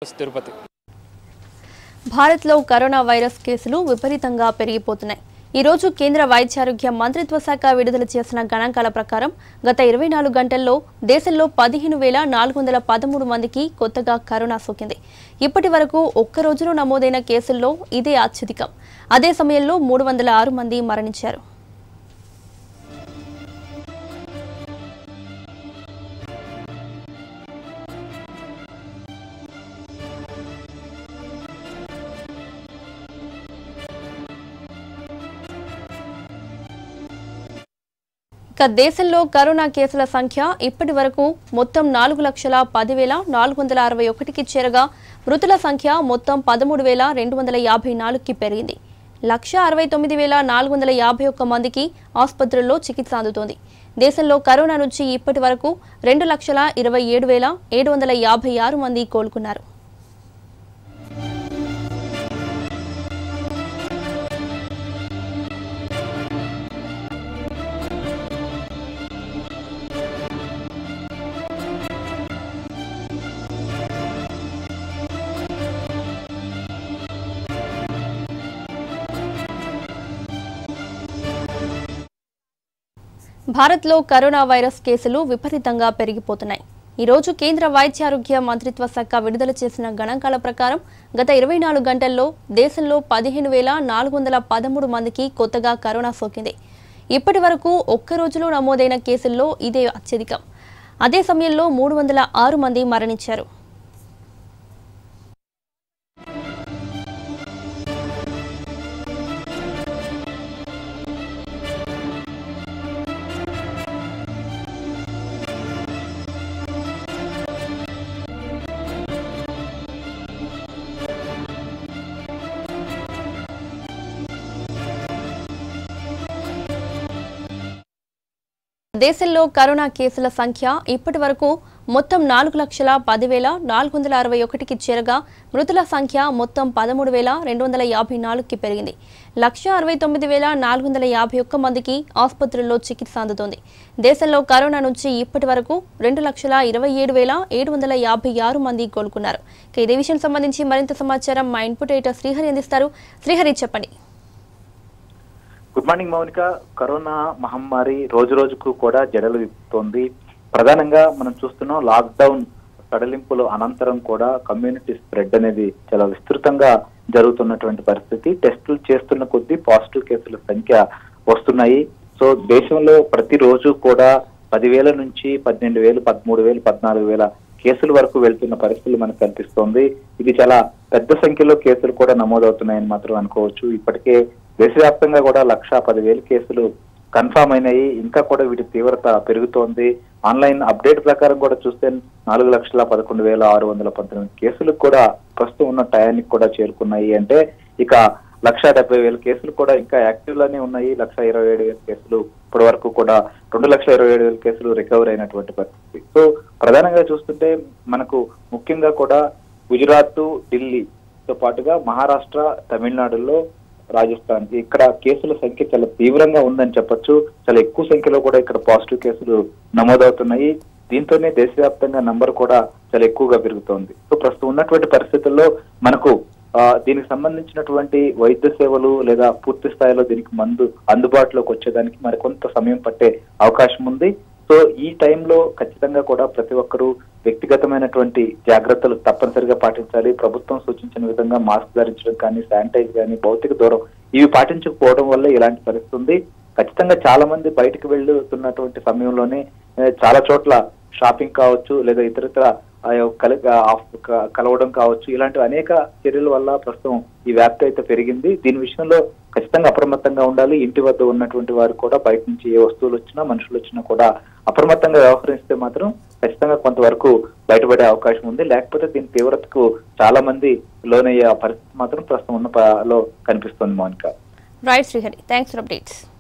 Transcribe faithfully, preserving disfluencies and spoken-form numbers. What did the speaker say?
తిరుపతి. భారత్లో corona virus కేసులు విపరీతంగా పెరిగిపోతున్నాయి. ఈ రోజు కేంద్ర వైద్యారోగ్య మంత్రిత్వ శాఖ విడుదల చేసిన గణాంకాల ప్రకారం గత ఇరవై నాలుగు గంటల్లో దేశంలో పదిహేను వేల నాలుగు వందల పదమూడు మందికి కొత్తగా కరోనా సోకింది. ఇప్పటి వరకు ఒక్క రోజులో నమోదైన కేసుల్లో ఇదే అత్యధికం. అదే సమయంలో మూడు వందల ఆరు మంది మరణించారు. ఇక దేశంలో కరోనా కేసుల సంఖ్య ఇప్పటి వరకు మొత్తం నాలుగు లక్షల పది వేల నాలుగు వందల అరవై ఒకటికి చేరగా మృతుల సంఖ్య మొత్తం పదమూడు వేల రెండు వందల యాభై నాలుగుకి పెరిగింది. లక్ష అరవై తొమ్మిది వేల నాలుగు వందల యాభై ఒక్క మందికి ఆసుపత్రుల్లో చికిత్స అందుతోంది. దేశంలో కరోనా నుంచి ఇప్పటి వరకు రెండు లక్షల ఇరవై ఏడు వేల ఏడు వందల యాభై ఆరు మంది కోలుకున్నారు. భారత్లో కరోనా వైరస్ కేసులు విపరీతంగా పెరిగిపోతున్నాయి. ఈ రోజు కేంద్ర వైద్యారోగ్య మంత్రిత్వ శాఖ విడుదల చేసిన గణాంకాల ప్రకారం గత ఇరవై నాలుగు గంటల్లో దేశంలో పదిహేను వేల నాలుగు వందల పదమూడు మందికి కొత్తగా కరోనా సోకింది. ఇప్పటి వరకు ఒక్క రోజులో నమోదైన కేసుల్లో ఇదే అత్యధికం. అదే సమయంలో మూడు వందల ఆరు మంది మరణించారు. దేశంలో కరోనా కేసుల సంఖ్య ఇప్పటి వరకు మొత్తం నాలుగు లక్షల పది వేల నాలుగు వందల అరవై ఒకటికి చేరగా మృతుల సంఖ్య మొత్తం పదమూడు వేల రెండు వందల యాభై నాలుగుకి పెరిగింది. లక్ష అరవై తొమ్మిది వేల నాలుగు వందల యాభై ఒక్క మందికి ఆసుపత్రుల్లో చికిత్స అందుతోంది. దేశంలో కరోనా నుంచి ఇప్పటి వరకు రెండు లక్షల ఇరవై ఏడు వేల ఏడు వందల యాభై ఆరు మంది కోలుకున్నారు. ఇదే విషయం సంబంధించి మరింత సమాచారం మా ఇన్పుట్ ఎడిటర్ శ్రీహరి అందిస్తారు. శ్రీహరి, చెప్పండి. Good morning Mounika. కరోనా మహమ్మారి రోజు రోజుకు కూడా జడలు విప్పుతోంది. ప్రధానంగా మనం చూస్తున్నాం లాక్డౌన్ సడలింపుల అనంతరం కూడా కమ్యూనిటీ స్ప్రెడ్ అనేది చాలా విస్తృతంగా జరుగుతున్నటువంటి పరిస్థితి. టెస్టులు చేస్తున్న కొద్దీ పాజిటివ్ కేసుల సంఖ్య వస్తున్నాయి. సో దేశంలో ప్రతిరోజు కూడా పదివేల నుంచి పన్నెండు వేలు పదమూడు వేలు పద్నాలుగు వేల కేసుల వరకు వెళ్తున్న పరిస్థితులు మనకు కనిపిస్తోంది. ఇది చాలా పెద్ద సంఖ్యలో కేసులు కూడా నమోదవుతున్నాయని మాత్రం అనుకోవచ్చు. ఇప్పటికే దేశవ్యాప్తంగా కూడా లక్ష పదివేల కేసులు కన్ఫామ్ అయినాయి. ఇంకా కూడా వీటి తీవ్రత పెరుగుతోంది. ఆన్లైన్ అప్డేట్ ప్రకారం కూడా చూస్తే నాలుగు లక్షల పదకొండు వేల ఆరు వందల పంతొమ్మిది కేసులు కూడా ప్రస్తుతం ఉన్న టయానికి కూడా చేరుకున్నాయి. అంటే ఇక లక్ష డెబ్బై వేల కేసులు కూడా ఇంకా యాక్టివ్ లోనే ఉన్నాయి. లక్ష ఇరవై ఏడు వేల కేసులు ఇప్పటి వరకు కూడా రెండు లక్షల ఇరవై ఏడు వేల కేసులు రికవర్ అయినటువంటి పరిస్థితి. సో ప్రధానంగా చూస్తుంటే మనకు ముఖ్యంగా కూడా గుజరాత్, ఢిల్లీతో పాటుగా మహారాష్ట్ర, తమిళనాడులో, రాజస్థాన్ ఇక్కడ కేసుల సంఖ్య చాలా తీవ్రంగా ఉందని చెప్పొచ్చు. చాలా ఎక్కువ సంఖ్యలో కూడా ఇక్కడ పాజిటివ్ కేసులు నమోదవుతున్నాయి. దీంతోనే దేశవ్యాప్తంగా నంబర్ కూడా చాలా ఎక్కువగా పెరుగుతోంది. సో ప్రస్తుతం ఉన్నటువంటి పరిస్థితుల్లో మనకు ఆ దీనికి సంబంధించినటువంటి వైద్య సేవలు లేదా పూర్తి స్థాయిలో దీనికి మందు అందుబాటులోకి వచ్చేదానికి మరికొంత సమయం పట్టే అవకాశం ఉంది. సో ఈ టైంలో ఖచ్చితంగా కూడా ప్రతి ఒక్కరూ వ్యక్తిగతమైనటువంటి జాగ్రత్తలు తప్పనిసరిగా పాటించాలి. ప్రభుత్వం సూచించిన విధంగా మాస్క్ ధరించడం కానీ, శానిటైజ్ కానీ, భౌతిక దూరం ఇవి పాటించకపోవడం వల్ల ఇలాంటి పరిస్థితి ఉంది. ఖచ్చితంగా చాలా మంది బయటకు వెళ్తున్నటువంటి సమయంలోనే చాలా చోట్ల షాపింగ్ కావచ్చు లేదా ఇతరత్ర కలవడం కావచ్చు, ఇలాంటి అనేక చర్యల వల్ల ప్రస్తుతం ఈ వ్యాప్తి అయితే పెరిగింది. దీని విషయంలో ఖచ్చితంగా అప్రమత్తంగా ఉండాలి. ఇంటి వద్ద ఉన్నటువంటి వారు కూడా బయట నుంచి ఏ వస్తువులు వచ్చినా మనుషులు వచ్చినా కూడా అప్రమత్తంగా వ్యవహరిస్తే మాత్రం ఖచ్చితంగా కొంతవరకు బయటపడే అవకాశం ఉంది. లేకపోతే దీని తీవ్రతకు చాలా మంది లోనయ్యే పరిస్థితి మాత్రం ప్రస్తుతం ఉన్న కనిపిస్తుంది. Mounika. Right Srihari, thanks for updates.